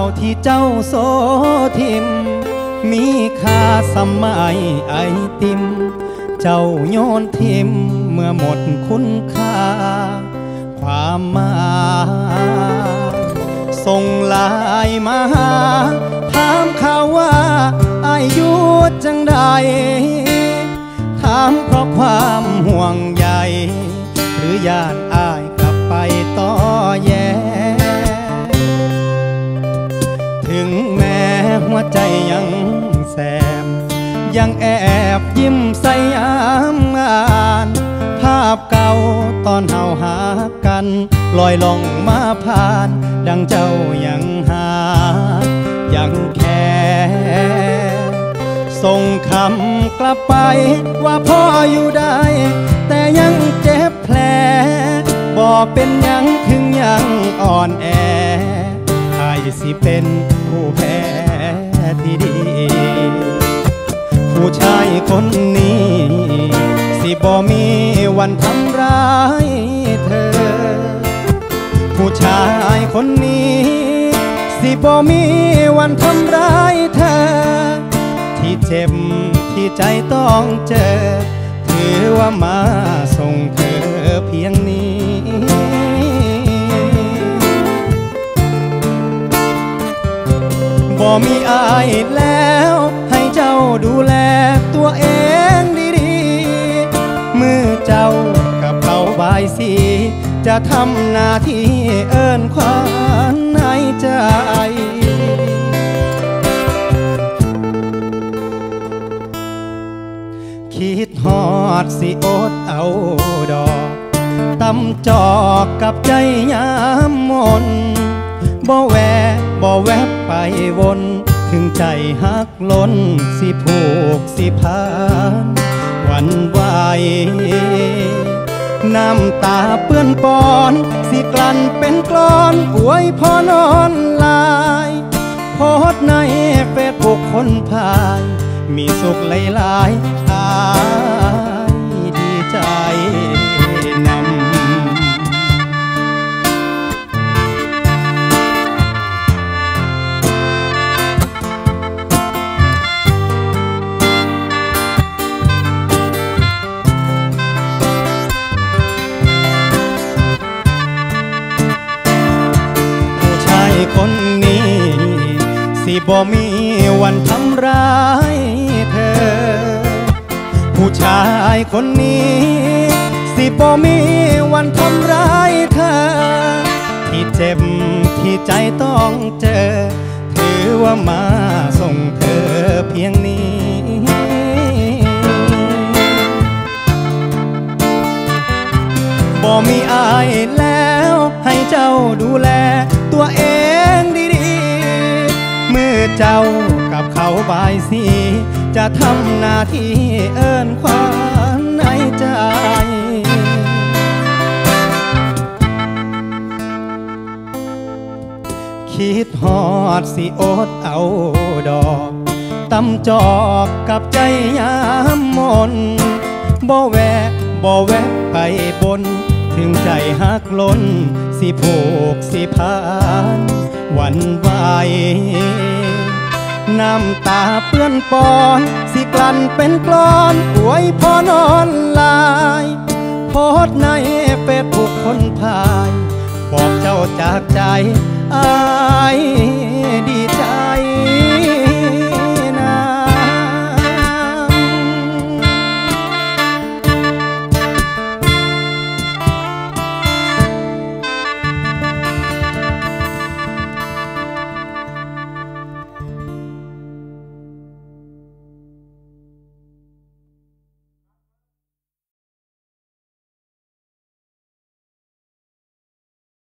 ที่เจ้าโซทิมมีค่าสมัยไอติมเจ้าโยนทิมเมื่อหมดคุณค่าความหมายส่งไลน์มาหาถามเขาว่าอายุจังใดถามเพราะความห่วงใยหรือญาติอายกลับไปต่อแย่ถึงแม้หัวใจยังแสบยังแอบยิ้มใส่ยามอ่านภาพเก่าตอนเฮาหากันลอยล่องมาผ่านดังเจ้ายังหายังแค่ส่งคำกลับไปว่าพ่ออยู่ได้แต่ยังเจ็บแผลบอกเป็นยังถึงยังอ่อนแอใครสิเป็นผู้แพ้ที่ดีผู้ชายคนนี้สิบ่มีวันทำร้ายเธอผู้ชายคนนี้สิบ่มีวันทำร้ายเธอที่เจ็บที่ใจต้องเจอถือว่ามาส่งเธอเพียงนี้บ่มีอายแล้วให้เจ้าดูแลตัวเองดีๆมือเจ้ากับเขาบายสีจะทำหน้าที่เอิ้นขวัญในใจคิดฮอดสิอดเอาดอกตำจอกกับใจยามมนบ่แวะบ่แวบไปวนถึงใจหักล้นสิผูกสิพานหวั่นไหวน้ำตาเปื้อนปอนสิกลั่นเป็นกลอนอวยพรออนไลน์โพสต์ในเฟซบุ๊กคนพายมีสุขหลายๆอายดีใจนำคนนี้สิบ่มีวันทำร้ายเธอผู้ชายคนนี้สิบ่มีวันทำร้ายเธอที่เจ็บที่ใจต้องเจอถือว่ามาส่งเธอเพียงนี้บ่มีอายแล้วให้เจ้าดูแลตัวเองดีๆมือเจ้ากับเขาบายสีจะทำหน้าที่เอิ้นขวัญในใจคิดฮอดสิอดเอาดอกตำจอกกับใจยามมนบ่แวะบ่แวะไปบนถึงใจหักล้นสิผูกสิพานหวั่นไหวน้ำตาเปื้อนปอนสิกลั่นเป็นกลอนอวยพรออนไลน์โพสต์ในเฟซบุ๊กคนพายบอกเจ้าจากใจอายดี